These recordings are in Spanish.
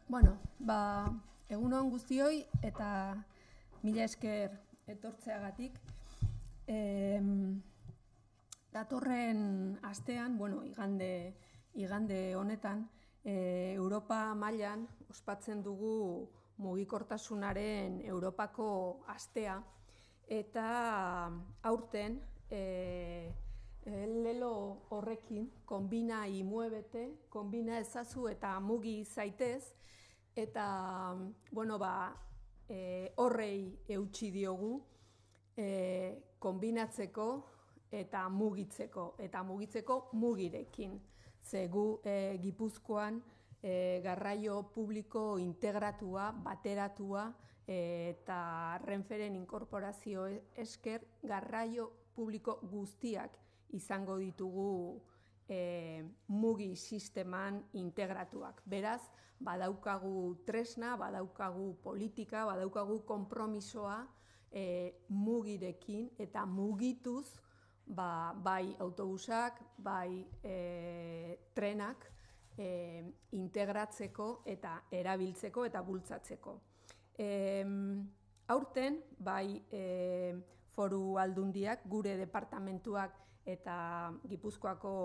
Bueno, egun on guztioi eta mila esker etortzeagatik. Datorren astean, igande honetan, Europa mailan ospatzen dugu mugikortasunaren Europako astea, eta aurten lelo horrekin, konbina y muévete, konbina ezazu eta mugi zaitez, eta horrei eutsi diogu konbinatzeko eta mugitzeko mugirekin. Ze gu Gipuzkoan garraio publiko integratua, bateratua eta Renferen inkorporazio esker garraio publiko guztiak izango ditugu mugi sisteman integratuak. Beraz, badaukagu tresna, badaukagu politika, badaukagu konpromisoa mugirekin eta mugituz bai autobusak, bai trenak integratzeko eta erabiltzeko eta bultzatzeko. Aurten, bai foru aldundiak, gure departamentuak eta Gipuzkoako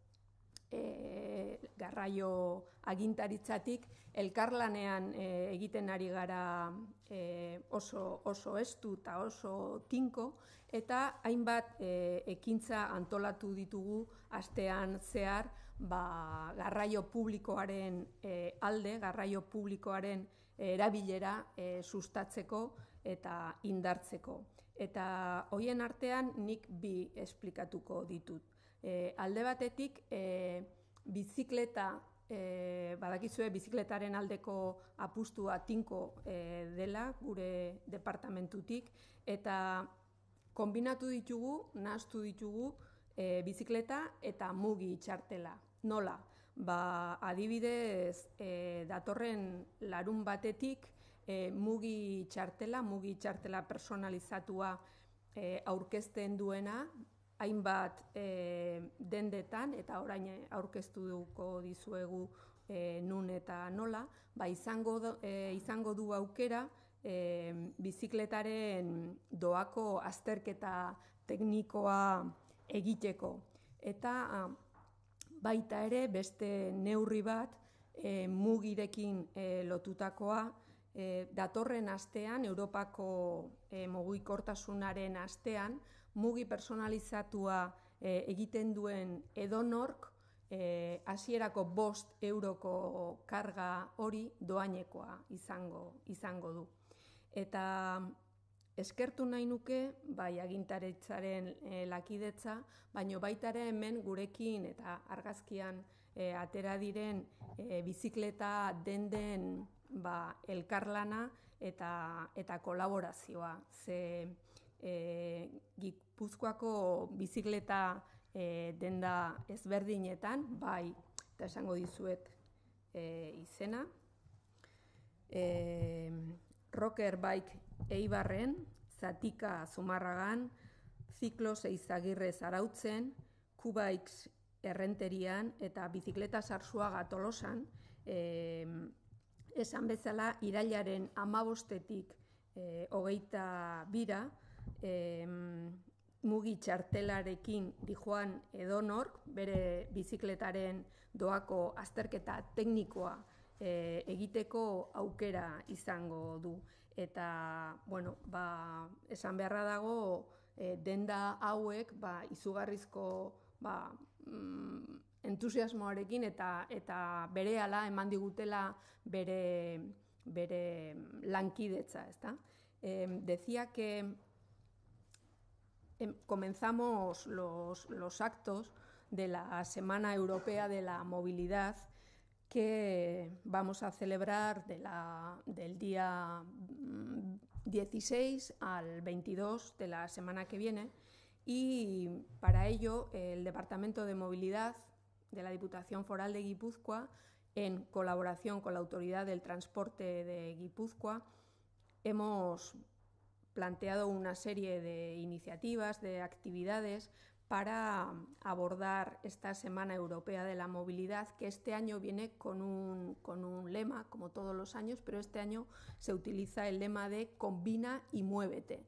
garraio agintaritzatik elkarlanean egiten ari gara oso estu eta oso tinko, eta hainbat ekintza antolatu ditugu astean zehar garraio publikoaren alde, garraio publikoaren erabilera sustatzeko eta indartzeko. Eta hoien artean nik bi esplikatuko ditut. Alde batetik, bizikleta, badakizue bizikletaren aldeko apustua tinko dela gure departamentutik, eta konbinatu ditugu, nahastu ditugu bizikleta eta mugi txartela. Nola? Adibidez, datorren larun batetik mugi txartela personalizatua aurkezten duena, hainbat dendetan, eta orain aurkeztuko dizuegu nun eta nola, izango du aukera bizikletaren doako azterketa teknikoa egiteko. Eta baita ere beste neurri bat mugirekin lotutakoa, datorren astean, Europako mugikortasunaren astean, mugi personalizatua egiten duen edonork hasierako 5 euroko karga hori doainekoa izango du. Eta eskertu nahi nuke, bai agintaritzaren lakidetza, baino baita ere hemen gurekin eta argazkian atera diren bizikleta denden elkarlana eta kolaborazioa. Ze Gipuzkoako bizikleta denda ezberdinetan, bai, eta esango dizuet izena, Rocker Bike Eibarren, Zatika Zumarragan, Ziklos Eizagirre Zarautzen, Q-Bikes Errenterian eta Bizikleta Sarsuaga Tolosan, esan bezala irailaren 15-tik 22-ra, mugi txartelarekin dijoan edonork bere bizikletaren doako azterketa teknikoa egiteko aukera izango du. Eta, esan beharra dago, denda hauek izugarrizko entusiasmoarekin eta berehala eman digutela bere lankidetza, ezta? Decía que comenzamos los actos de la Semana Europea de la Movilidad, que vamos a celebrar del día 16 al 22 de la semana que viene, y para ello el Departamento de Movilidad de la Diputación Foral de Guipúzcoa, en colaboración con la Autoridad del Transporte de Guipúzcoa, hemos planteado una serie de iniciativas, de actividades para abordar esta Semana Europea de la Movilidad, que este año viene con un lema, como todos los años, pero este año se utiliza el lema de Combina y muévete.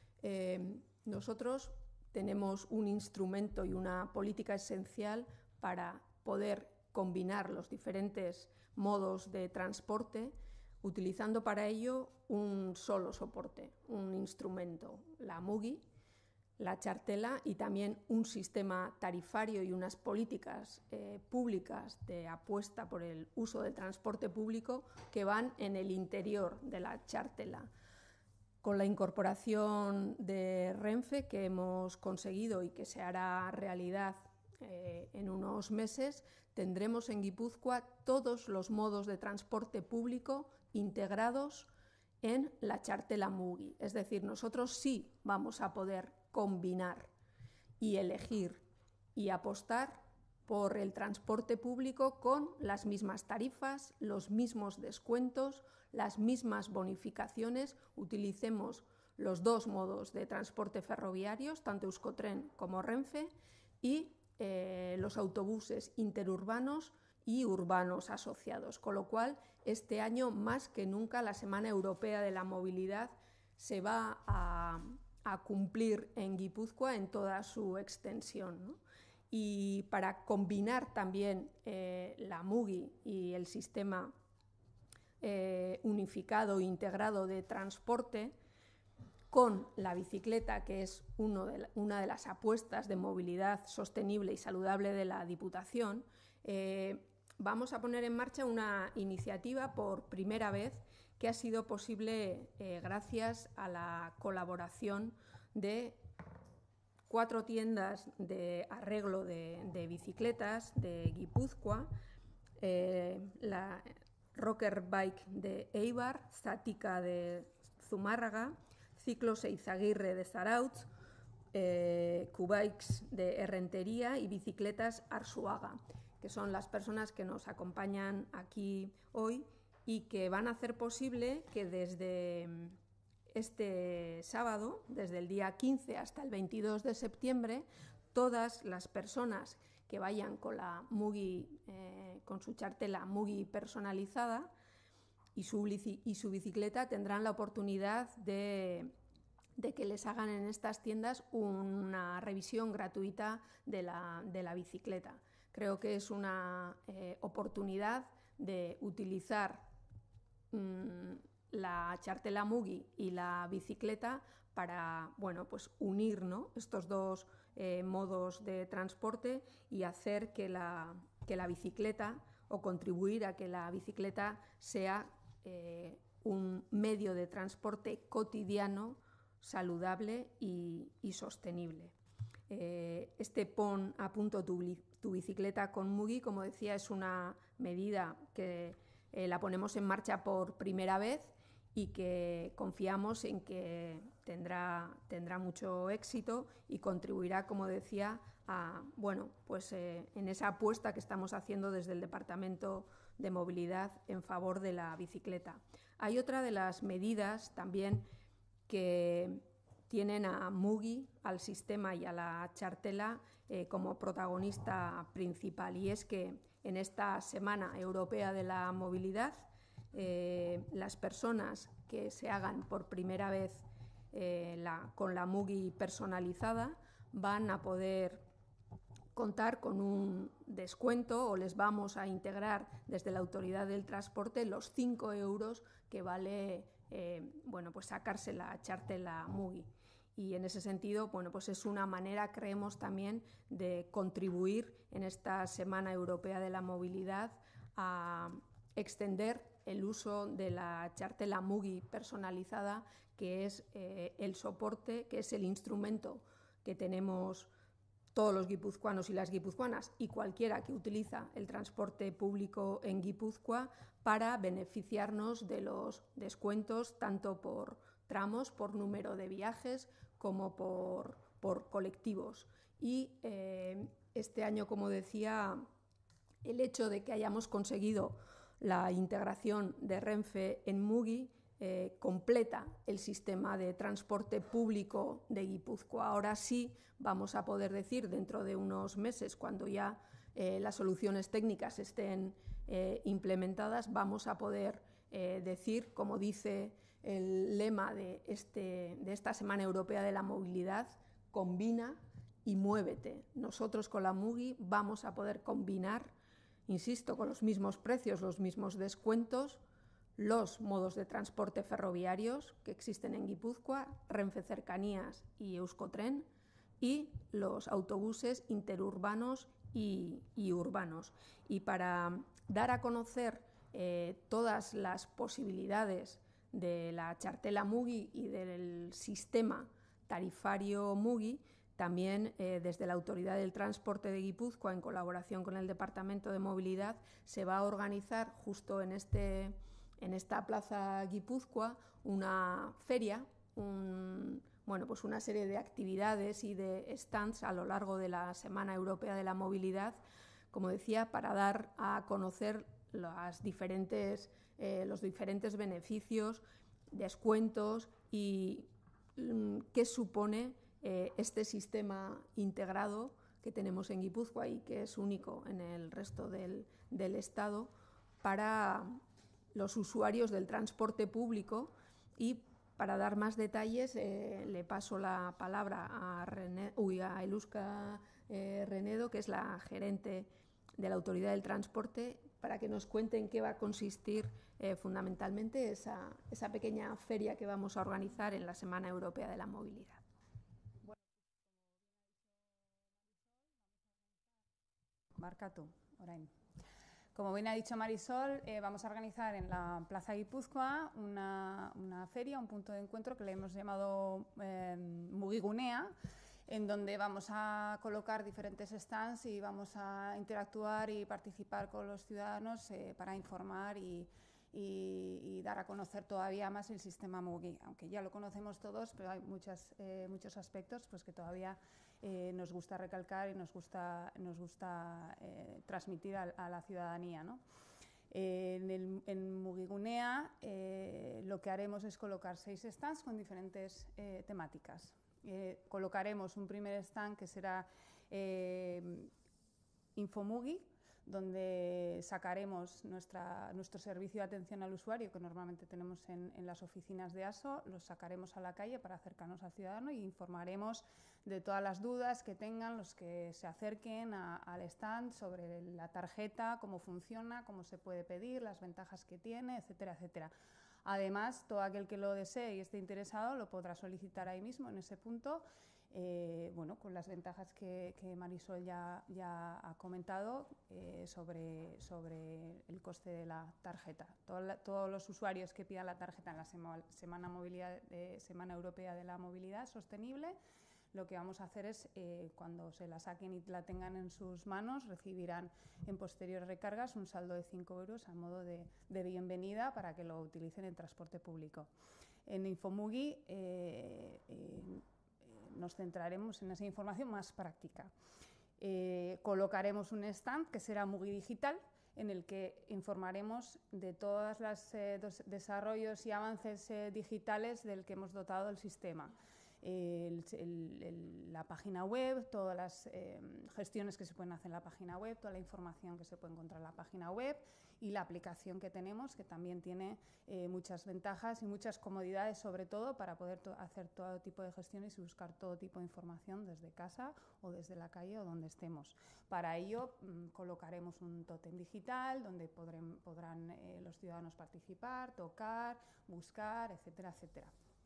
Nosotros tenemos un instrumento y una política esencial para poder combinar los diferentes modos de transporte, utilizando para ello un solo soporte, un instrumento, la MUGI, la chartela, y también un sistema tarifario y unas políticas públicas de apuesta por el uso del transporte público que van en el interior de la chartela. Con la incorporación de Renfe, que hemos conseguido y que se hará realidad en unos meses, tendremos en Guipúzcoa todos los modos de transporte público integrados en la chartela MUGI. Es decir, nosotros sí vamos a poder combinar y elegir y apostar por el transporte público con las mismas tarifas, los mismos descuentos, las mismas bonificaciones. Utilicemos los dos modos de transporte ferroviarios, tanto Euskotren como Renfe, y los autobuses interurbanos y urbanos asociados, con lo cual este año más que nunca la Semana Europea de la Movilidad se va a cumplir en Guipúzcoa en toda su extensión, ¿no? Y para combinar también la MUGI y el sistema unificado e integrado de transporte con la bicicleta, que es una de las apuestas de movilidad sostenible y saludable de la Diputación, vamos a poner en marcha una iniciativa por primera vez que ha sido posible gracias a la colaboración de 4 tiendas de arreglo de bicicletas de Guipúzcoa, la Rocker Bike de Eibar, Zatika de Zumárraga, Ciclos Eizaguirre de Zarautz, Q-Bikes de Errentería y Bicicletas Arzuaga, que son las personas que nos acompañan aquí hoy y que van a hacer posible que desde este sábado, desde el día 15 hasta el 22 de septiembre, todas las personas que vayan con la MUGI, con su chartela MUGI personalizada y su bicicleta, tendrán la oportunidad de que les hagan en estas tiendas una revisión gratuita de la bicicleta. Creo que es una oportunidad de utilizar la chartela MUGI y la bicicleta para, bueno, pues unir, ¿no?, estos dos modos de transporte y hacer que la bicicleta, o contribuir a que la bicicleta sea un medio de transporte cotidiano, saludable y sostenible. Este pon a punto tu bicicleta con MUGI, como decía, es una medida que la ponemos en marcha por primera vez y que confiamos en que tendrá mucho éxito y contribuirá, como decía, a, bueno, pues en esa apuesta que estamos haciendo desde el Departamento de Movilidad en favor de la bicicleta. Hay otra de las medidas también que tienen a MUGI, al sistema y a la chartela como protagonista principal, y es que en esta Semana Europea de la Movilidad las personas que se hagan por primera vez con la MUGI personalizada van a poder contar con un descuento, o les vamos a integrar desde la Autoridad del Transporte los 5 euros que vale bueno, pues sacarse la chartela MUGI. Y en ese sentido, bueno, pues es una manera, creemos, también de contribuir en esta Semana Europea de la Movilidad a extender el uso de la chartela MUGI personalizada, que es el soporte, que es el instrumento que tenemos todos los guipuzcoanos y las guipuzcoanas y cualquiera que utiliza el transporte público en Guipúzcoa, para beneficiarnos de los descuentos tanto por tramos, por número de viajes, como por colectivos. Y este año, como decía, el hecho de que hayamos conseguido la integración de Renfe en MUGI completa el sistema de transporte público de Guipúzcoa. Ahora sí vamos a poder decir, dentro de unos meses, cuando ya las soluciones técnicas estén implementadas, vamos a poder decir, como dice el lema de esta Semana Europea de la Movilidad, combina y muévete. Nosotros con la MUGI vamos a poder combinar, insisto, con los mismos precios, los mismos descuentos, los modos de transporte ferroviarios que existen en Guipúzcoa, Renfe Cercanías y Euskotren, y los autobuses interurbanos y urbanos. Y para dar a conocer todas las posibilidades de la txartela MUGI y del sistema tarifario MUGI, también desde la Autoridad del Transporte de Guipúzcoa, en colaboración con el Departamento de Movilidad, se va a organizar justo en esta Plaza Guipúzcoa una feria, pues una serie de actividades y de stands a lo largo de la Semana Europea de la Movilidad, como decía, para dar a conocer los diferentes beneficios, descuentos y qué supone este sistema integrado que tenemos en Guipúzcoa y que es único en el resto del Estado para los usuarios del transporte público. Y para dar más detalles le paso la palabra a Eluska Renedo, que es la gerente de la Autoridad del Transporte, para que nos cuente en qué va a consistir fundamentalmente esa pequeña feria que vamos a organizar en la Semana Europea de la Movilidad. Barkatu, orain. Como bien ha dicho Marisol, vamos a organizar en la Plaza Guipúzcoa una feria, un punto de encuentro que le hemos llamado Mugigunea, en donde vamos a colocar diferentes stands y vamos a interactuar y participar con los ciudadanos para informar y dar a conocer todavía más el sistema MUGI, aunque ya lo conocemos todos, pero hay muchos aspectos pues, que todavía nos gusta recalcar y nos gusta transmitir a la ciudadanía, ¿no? En Mugigunea lo que haremos es colocar 6 stands con diferentes temáticas. Colocaremos un primer stand que será InfoMugi, donde sacaremos nuestro servicio de atención al usuario que normalmente tenemos en las oficinas de ASO, los sacaremos a la calle para acercarnos al ciudadano e informaremos de todas las dudas que tengan los que se acerquen al stand sobre la tarjeta, cómo funciona, cómo se puede pedir, las ventajas que tiene, etcétera, etcétera. Además, todo aquel que lo desee y esté interesado lo podrá solicitar ahí mismo, en ese punto, con las ventajas que Marisol ya ha comentado sobre el coste de la tarjeta. Todos los usuarios que pidan la tarjeta en la Semana Europea de la Movilidad Sostenible, lo que vamos a hacer es, cuando se la saquen y la tengan en sus manos, recibirán en posteriores recargas un saldo de 5 euros a modo de bienvenida para que lo utilicen en transporte público. En InfoMugi nos centraremos en esa información más práctica. Colocaremos un stand que será Mugi Digital, en el que informaremos de todos los desarrollos y avances digitales del que hemos dotado el sistema. La página web, todas las gestiones que se pueden hacer en la página web, toda la información que se puede encontrar en la página web y la aplicación que tenemos, que también tiene muchas ventajas y muchas comodidades, sobre todo para poder hacer todo tipo de gestiones y buscar todo tipo de información desde casa o desde la calle o donde estemos. Para ello colocaremos un tótem digital donde podrán los ciudadanos participar, tocar, buscar, etcétera, etcétera.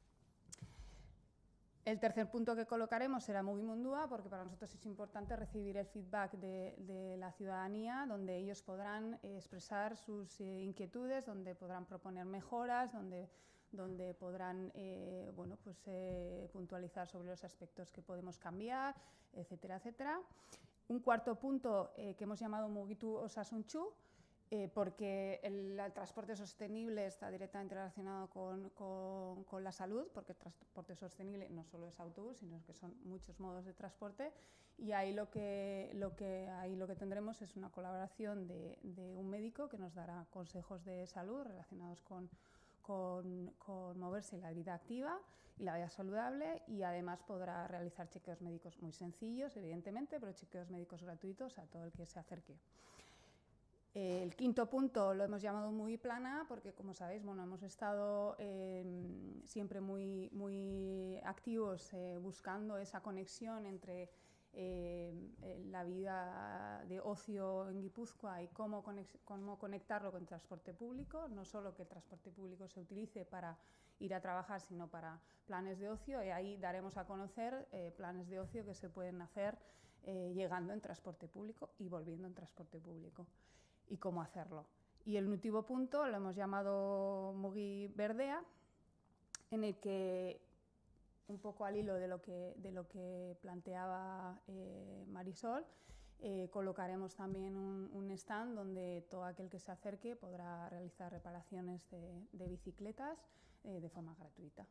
El tercer punto que colocaremos será Mugimundua, porque para nosotros es importante recibir el feedback de la ciudadanía, donde ellos podrán expresar sus inquietudes, donde podrán proponer mejoras, donde podrán puntualizar sobre los aspectos que podemos cambiar, etcétera, etcétera. Un cuarto punto que hemos llamado Mugitu Osasuntxu, porque el transporte sostenible está directamente relacionado con la salud, porque el transporte sostenible no solo es autobús, sino que son muchos modos de transporte, y ahí lo que tendremos es una colaboración de un médico que nos dará consejos de salud relacionados con moverse en la vida activa y la vida saludable, y además podrá realizar chequeos médicos muy sencillos, evidentemente, pero chequeos médicos gratuitos a todo el que se acerque. El quinto punto lo hemos llamado Mugi Plana porque, como sabéis, bueno, hemos estado siempre muy activos buscando esa conexión entre la vida de ocio en Guipúzcoa y cómo conectarlo con el transporte público, no solo que el transporte público se utilice para ir a trabajar, sino para planes de ocio, y ahí daremos a conocer planes de ocio que se pueden hacer llegando en transporte público y volviendo en transporte público, y cómo hacerlo. Y el último punto lo hemos llamado Mugi Berdea, en el que, un poco al hilo de lo que planteaba Marisol, colocaremos también un stand donde todo aquel que se acerque podrá realizar reparaciones de bicicletas de forma gratuita.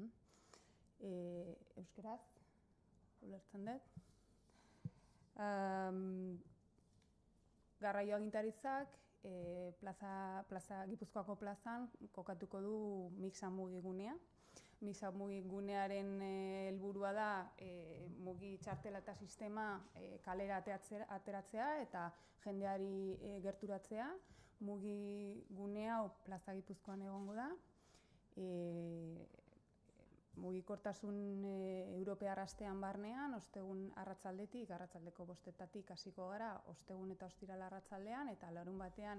Euskaraz, ulertzen dut. Garraio agintaritzak Gipuzkoako plazan kokatuko du Mixa Mugi gunea. Mixa Mugi gunearen helburua da mugi txartela eta sistema kalera ateratzea eta jendeari gerturatzea. Mugi gunea plaza Gipuzkoan egongo da. Mugikortasun europear astean barnean, ostegun arratsaldeko 5:00 hasiko gara, ostegun eta ostirala arratsaldean, eta larun batean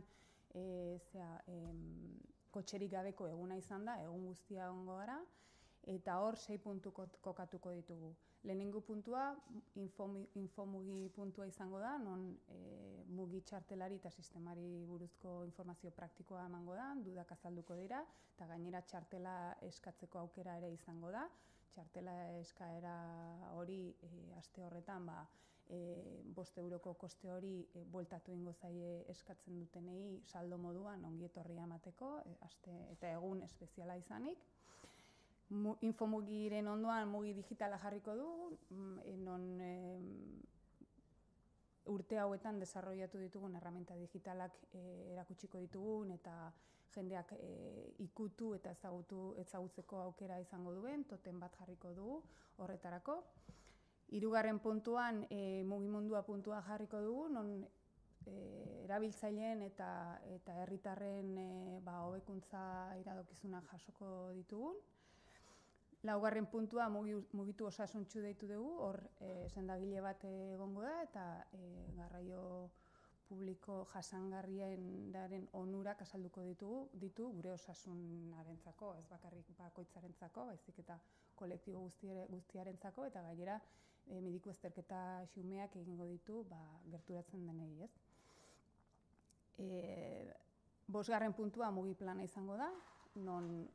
kotxerik gabeko eguna izan da, egun guztia egongo gara, eta hor 6 puntu kokatuko ditugu. Lehenengo puntua infomugi puntua izango da, non mugi txartelari eta sistemari buruzko informazio praktikoa emango da, dudak azalduko dira, eta gainera txartela eskatzeko aukera ere izango da. Txartela eskaera hori aste horretan 5 euroko koste hori bueltatu ingo zaie eskatzen dutenei saldo moduan ongi etorria emateko, eta egun espeziala izanik. Infomugiren ondoan mugi digitala jarriko dugu, non urte hauetan desarrollatu ditugun erraminta digitalak erakutsiko ditugun, eta jendeak ikutu eta ezagutzeko aukera izango duen, totem bat jarriko dugu horretarako. Hirugarren puntuan mugimundua puntua jarriko dugu, non erabiltzaileen eta herritarren hobekuntza iradokizunak jasoko ditugun. Laugarren puntua mugitu osasuntsu deitu dugu, hor sendagile bat egongo da, eta garraio publiko jasangarriaren onurak azalduko ditu gure osasunarentzako, ez bakarrik bakoitzarentzako, baizik eta kolektibo guztiarentzako, eta gainera mediku azterketa xumeak egingo ditu gerturatzen denei, ez? Bosgarren puntua mugi plana izango da, non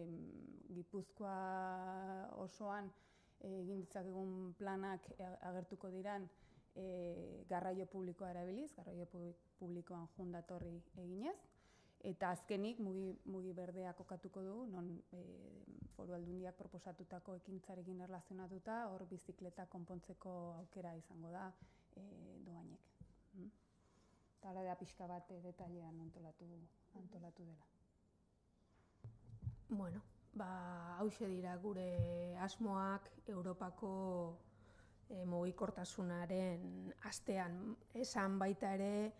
Gipuzkoa osoan egin ditzakegun planak agertuko diran garraio publikoa erabiliz, garraio publikoan jundatorri eginez, eta azkenik mugi berdea kokatuko dugu, non Foru Aldundiak proposatutako ekintzarekin erlazionatuta, hor bizikleta konpontzeko aukera izango da doainek. Eta hori da pixka bat detailean antolatu dela. Bueno, hauxe dira gure asmoak Europako mugikortasunaren astean. Esan baita ere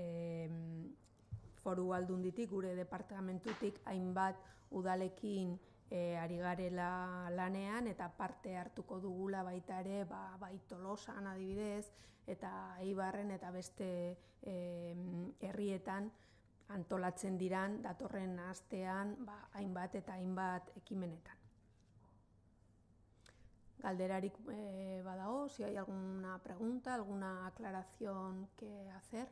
Foru Aldunditik, gure departamentutik hainbat udalekin ari garela lanean, eta parte hartuko dugula baita ere bai Tolosan adibidez, eta Eibarren eta beste herrietan antolatzen diran datorren astean hainbat eta hainbat ekimenetan. Galderarik badago, si hay alguna pregunta, alguna aclaración que hacer.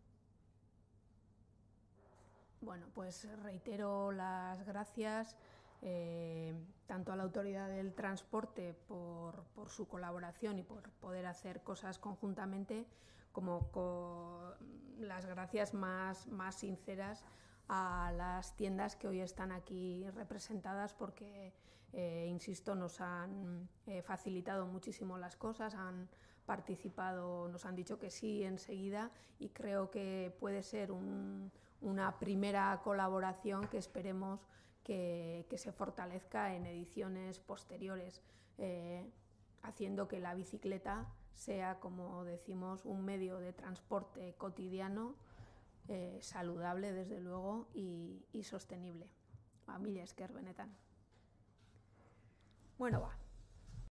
Bueno, pues reitero las gracias tanto a la Autoridad del Transporte por su colaboración y por poder hacer cosas conjuntamente, como con las gracias más sinceras a las tiendas que hoy están aquí representadas, porque, insisto, nos han facilitado muchísimo las cosas, han participado, nos han dicho que sí enseguida, y creo que puede ser un una primera colaboración que esperemos que se fortalezca en ediciones posteriores, haciendo que la bicicleta sea, como decimos, un medio de transporte cotidiano, saludable desde luego y sostenible. Mila esker benetan. Bueno,